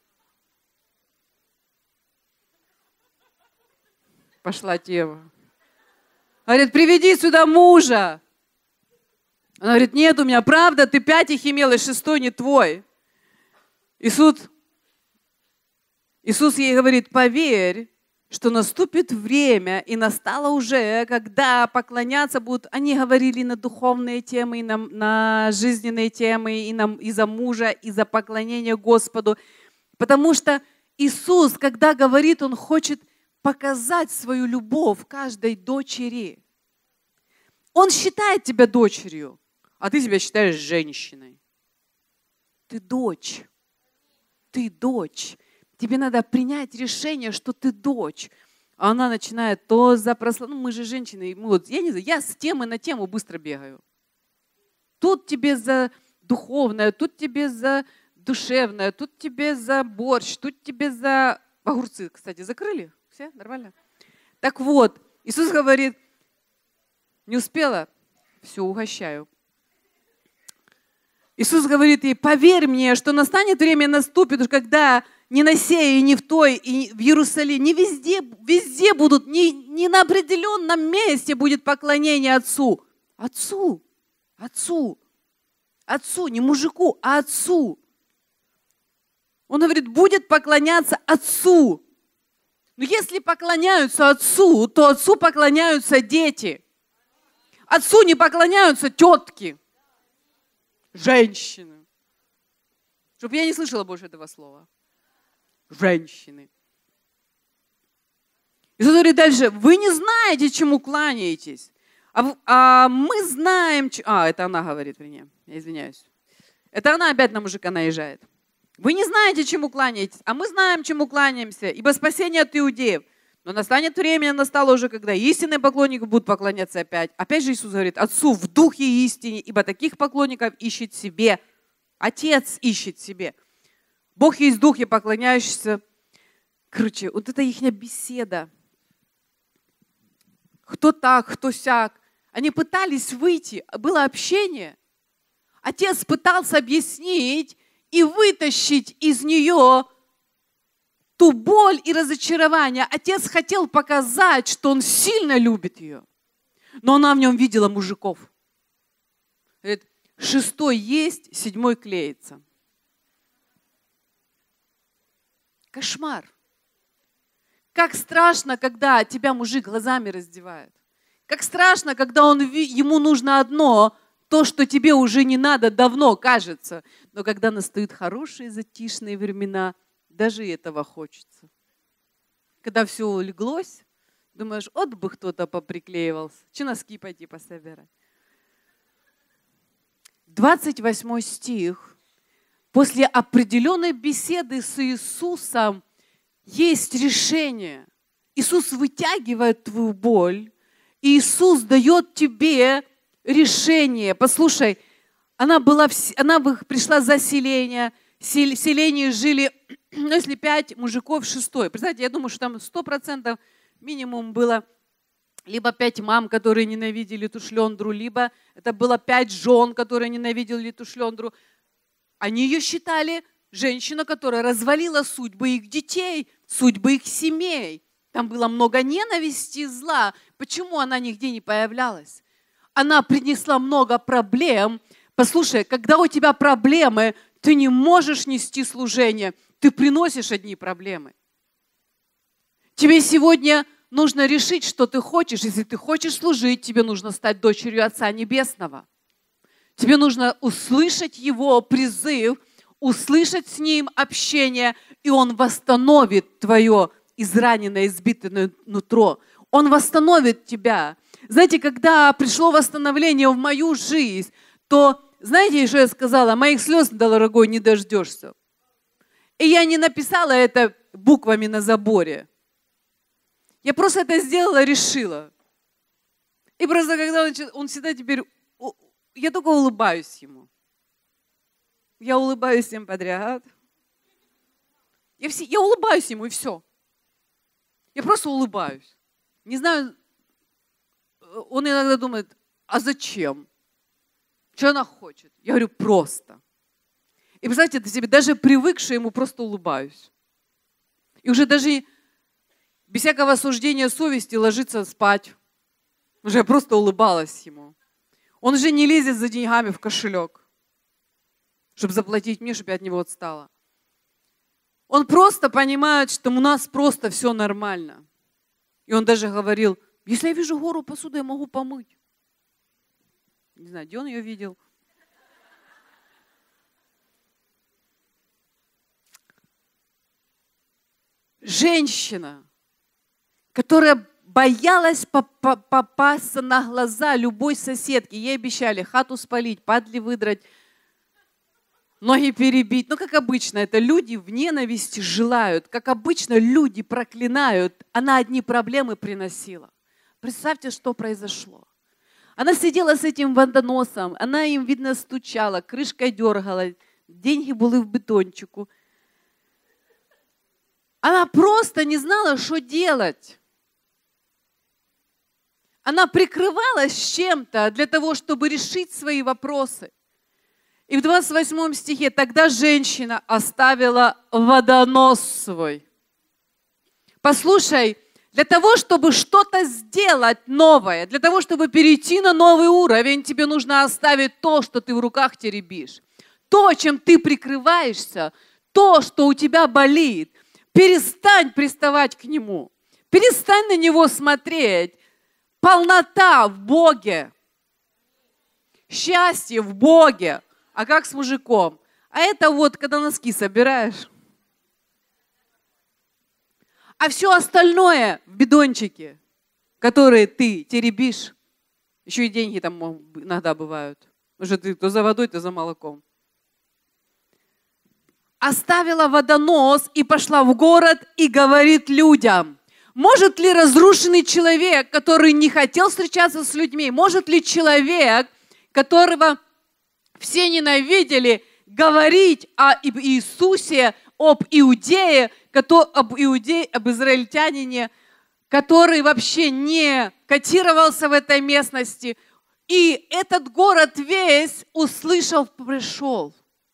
Пошла тема. Говорит, приведи сюда мужа. Она говорит, нет, у меня правда, ты 5 их имел, и 6 не твой. Иисус ей говорит, поверь, что наступит время, и настало уже, когда поклоняться будут. Они говорили на духовные темы, и на жизненные темы, и за мужа, и за поклонение Господу. Потому что Иисус, когда говорит, Он хочет показать свою любовь каждой дочери. Он считает тебя дочерью, а ты себя считаешь женщиной. Ты дочь. Ты дочь. Тебе надо принять решение, что ты дочь. А она начинает то запросто. Мы же женщины. Я не знаю, я с темы на тему быстро бегаю. Тут тебе за духовное, тут тебе за душевное, тут тебе за борщ, тут тебе за огурцы. Кстати, закрыли? Все нормально? Так вот, Иисус говорит, не успела, все, угощаю. Иисус говорит ей, поверь мне, что настанет время, наступит, когда ни на сей, и ни в той, и в Иерусалиме, не везде будут, не на определенном месте будет поклонение Отцу, Отцу. Отцу. Отцу, не мужику, а отцу. Он говорит, будет поклоняться отцу. Но если поклоняются отцу, то отцу поклоняются дети. Отцу не поклоняются тетки, женщины. Чтобы я не слышала больше этого слова. Женщины. Иисус говорит дальше, вы не знаете, чему кланяетесь. А мы знаем... это она говорит мне, я извиняюсь. Это она опять на мужика наезжает. Вы не знаете, чему кланяетесь, а мы знаем, чему кланяемся, ибо спасение от иудеев. Но настанет время, настало уже, когда истинные поклонники будут поклоняться опять. Опять же Иисус говорит, Отцу в духе и истине, ибо таких поклонников ищет себе. Отец ищет себе. Бог есть дух, и поклоняющийся. Короче, вот это их беседа. Кто так, кто сяк. Они пытались выйти, было общение. Отец пытался объяснить и вытащить из нее ту боль и разочарование. Отец хотел показать, что он сильно любит ее. Но она в нем видела мужиков. Говорит, 6 есть, 7 клеится. Кошмар. Как страшно, когда тебя мужик глазами раздевает. Как страшно, когда ему нужно одно, то, что тебе уже не надо, давно кажется. Но когда настают хорошие затишные времена, даже этого хочется. Когда все улеглось, думаешь, вот бы кто-то поприклеивался. Че носки пойти пособирать? 28 стих. После определенной беседы с Иисусом есть решение. Иисус вытягивает твою боль, и Иисус дает тебе решение. Послушай, она пришла за селение, в селении жили, если 5 мужиков, 6. Представляете, я думаю, что там 100% минимум было либо 5 мам, которые ненавидели ту шлендру, либо это было 5 жен, которые ненавидели ту шлендру. Они ее считали женщина, которая развалила судьбы их детей, судьбы их семей. Там было много ненависти и зла. Почему она нигде не появлялась? Она принесла много проблем. Послушай, когда у тебя проблемы, ты не можешь нести служение. Ты приносишь одни проблемы. Тебе сегодня нужно решить, что ты хочешь. Если ты хочешь служить, тебе нужно стать дочерью Отца Небесного. Тебе нужно услышать Его призыв, услышать с Ним общение, и Он восстановит твое израненное, избитое нутро. Он восстановит тебя. Знаете, когда пришло восстановление в мою жизнь, то, знаете, что я сказала? Моих слез, дорогой, не дождешься. И я не написала это буквами на заборе. Я просто это сделала, решила. И просто когда он всегда теперь... Я только улыбаюсь ему. Я улыбаюсь всем подряд. Я улыбаюсь ему, и все. Я просто улыбаюсь. Не знаю, он иногда думает, а зачем? Что она хочет? Я говорю, просто. И представьте, ты себе даже привыкший ему просто улыбаюсь. И уже даже без всякого осуждения совести ложиться спать. Уже я просто улыбалась ему. Он уже не лезет за деньгами в кошелек, чтобы заплатить мне, чтобы я от него отстала. Он просто понимает, что у нас просто все нормально. И он даже говорил, если я вижу гору посуды, я могу помыть. Не знаю, где он ее видел. Женщина, которая боялась попасться на глаза любой соседки. Ей обещали хату спалить, падли выдрать, ноги перебить. Ну, как обычно, это люди в ненависти желают. Как обычно, люди проклинают. Она одни проблемы приносила. Представьте, что произошло. Она сидела с этим водоносом, она им, видно, стучала, крышкой дергала, деньги были в бетончику. Она просто не знала, что делать. Она прикрывалась чем-то для того, чтобы решить свои вопросы. И в 28 стихе тогда женщина оставила водонос свой. Послушай, Для того, чтобы что-то сделать новое, для того, чтобы перейти на новый уровень, тебе нужно оставить то, что ты в руках теребишь. То, чем ты прикрываешься, то, что у тебя болит. Перестань приставать к нему. Перестань на него смотреть. Полнота в Боге. Счастье в Боге. А как с мужиком? А это вот, когда носки собираешь. А все остальное в бидончике, которые ты теребишь. Еще и деньги там иногда бывают. Потому что ты то за водой, то за молоком. Оставила водонос и пошла в город и говорит людям. Может ли разрушенный человек, который не хотел встречаться с людьми, может ли человек, которого все ненавидели, говорить об Иисусе, об Иудее, об израильтянине, который вообще не котировался в этой местности. И этот город весь, услышав, пришел.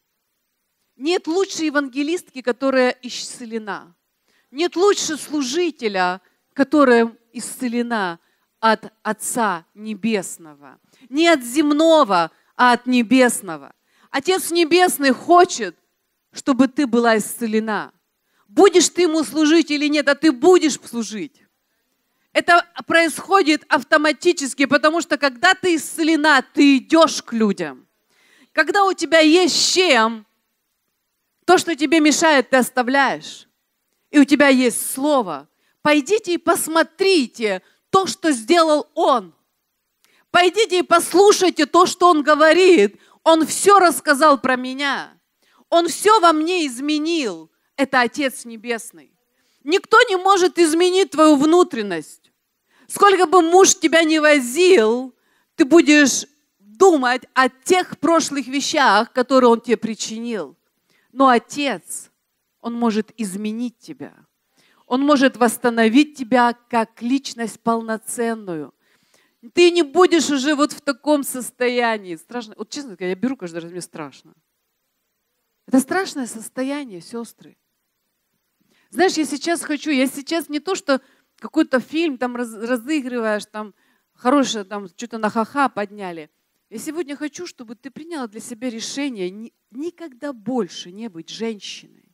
Нет лучше евангелистки, которая исцелена. Нет лучше служителя, которая исцелена от Отца Небесного. Не от земного, а от небесного. Отец Небесный хочет, чтобы ты была исцелена. Будешь ты ему служить или нет, а ты будешь служить. Это происходит автоматически, потому что когда ты исцелена, ты идешь к людям. Когда у тебя есть чем, то, что тебе мешает, ты оставляешь. И у тебя есть слово. Пойдите и посмотрите то, что сделал Он. Пойдите и послушайте то, что Он говорит. Он все рассказал про меня. Он все во мне изменил. Это Отец Небесный. Никто не может изменить твою внутренность. Сколько бы муж тебя не возил, ты будешь думать о тех прошлых вещах, которые он тебе причинил. Но Отец, Он может изменить тебя. Он может восстановить тебя как личность полноценную. Ты не будешь уже вот в таком состоянии. Страшно. Вот честно говоря, я беру каждый раз, мне страшно. Это страшное состояние, сестры. Знаешь, я сейчас не то, что какой-то фильм там разыгрываешь, там хорошее, там что-то на ха-ха подняли. Я сегодня хочу, чтобы ты приняла для себя решение никогда больше не быть женщиной,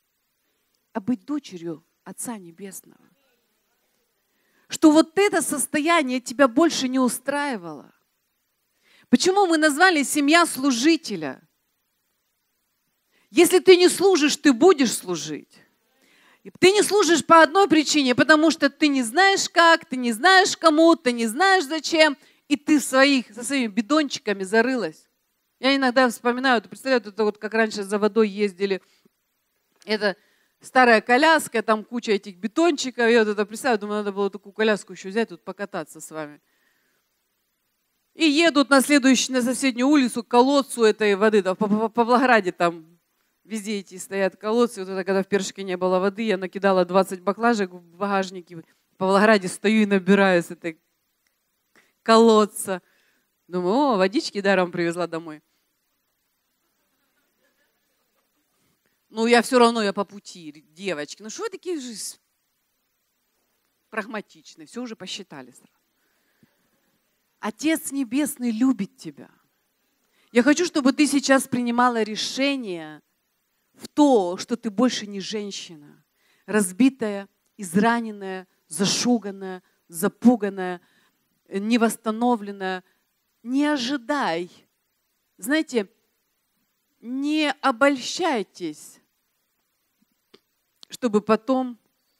а быть дочерью Отца Небесного. Что вот это состояние тебя больше не устраивало. Почему мы назвали семья служителя? Если ты не служишь, ты будешь служить. Ты не служишь по одной причине, потому что ты не знаешь как, ты не знаешь кому, ты не знаешь зачем, и ты со своими бидончиками зарылась. Я иногда вспоминаю, представляю, это вот как раньше за водой ездили, это старая коляска, там куча этих бетончиков, я вот это представляю, думаю, надо было такую коляску еще взять, тут покататься с вами. И едут на соседнюю улицу к колодцу этой воды, там, по Павлограде там везде эти стоят колодцы. Вот это, когда в Першике не было воды, я накидала 20 баклажек в багажнике. В Павлограде стою и набираю с этой колодца. Думаю, водички даром привезла домой. Ну, я все равно, я по пути, девочки. Ну, что вы такие же прагматичные? Все уже посчитали сразу. Отец Небесный любит тебя. Я хочу, чтобы ты сейчас принимала решение в то, что ты больше не женщина, разбитая, израненная, зашуганная, запуганная, невосстановленная. Не ожидай. Знаете, не обольщайтесь, чтобы потом...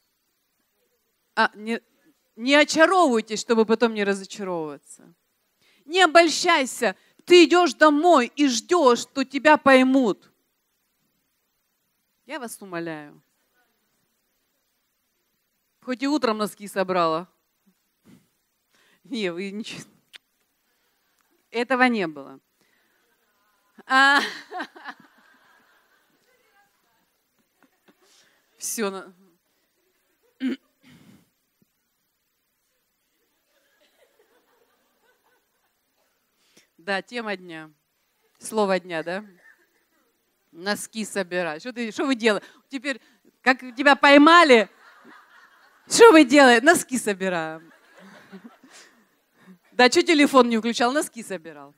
Не очаровывайтесь, чтобы потом не разочаровываться. Не обольщайся. Ты идешь домой и ждешь, что тебя поймут. Я вас умоляю. Хоть и утром носки собрала. Не, вы ничего. Этого не было. Все. Да, тема дня. Слово дня, да? Носки собирать. Что вы делаете? Теперь, как тебя поймали, Что вы делаете? Носки собираем. Да, что телефон не включал? Носки собирал.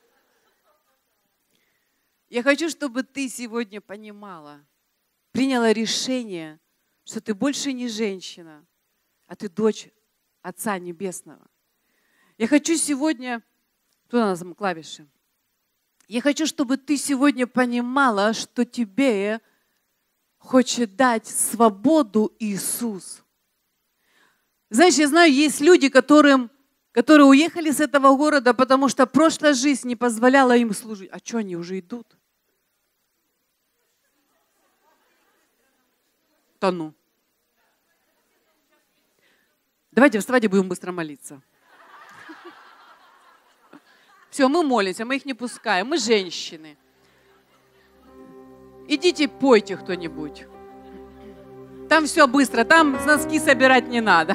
Я хочу, чтобы ты сегодня понимала, приняла решение, что ты больше не женщина, а ты дочь Отца Небесного. Я хочу сегодня... Кто у нас там клавиши? Я хочу, чтобы ты сегодня понимала, что тебе хочет дать свободу Иисус. Знаешь, я знаю, есть люди, которые уехали с этого города, потому что прошлая жизнь не позволяла им служить. А что, они уже идут? Да ну. Давайте вставайте, будем быстро молиться. Все, мы молимся, мы их не пускаем, мы женщины. Идите, пойте кто-нибудь. Там все быстро, там носки собирать не надо.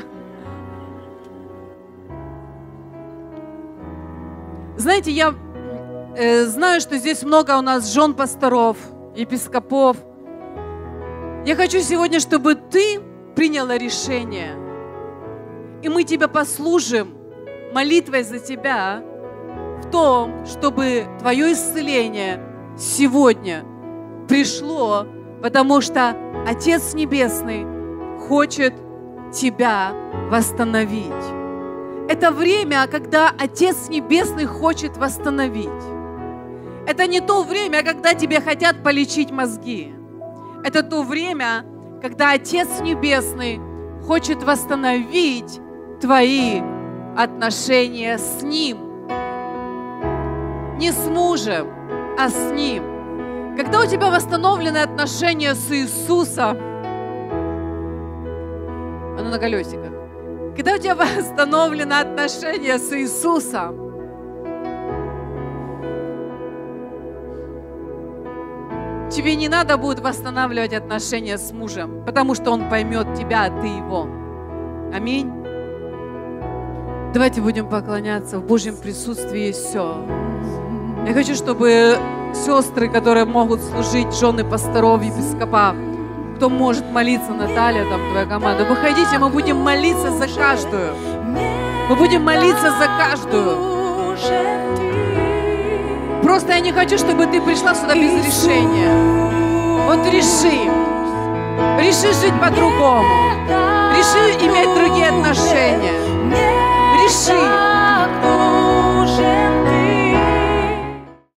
Знаете, я знаю, что здесь много у нас жен пасторов, епископов. Я хочу сегодня, чтобы ты приняла решение, и мы тебя послужим молитвой за тебя в том, чтобы твое исцеление сегодня пришло, потому что Отец Небесный хочет тебя восстановить. Это время, когда Отец Небесный хочет восстановить. Это не то время, когда тебе хотят полечить мозги. Это то время, когда Отец Небесный хочет восстановить твои отношения с Ним. Не с мужем, а с Ним. Когда у тебя восстановлены отношения с Иисусом, оно на колесиках. Когда у тебя восстановлены отношения с Иисусом, тебе не надо будет восстанавливать отношения с мужем, потому что он поймет тебя, а ты его. Аминь. Давайте будем поклоняться в Божьем присутствии, и все. Я хочу, чтобы сестры, которые могут служить, жены пасторов, епископов, кто может молиться, Наталья, там твоя команда, выходите, мы будем молиться за каждую. Мы будем молиться за каждую. Просто я не хочу, чтобы ты пришла сюда без решения. Вот реши. Реши жить по-другому. Реши иметь другие отношения. Реши.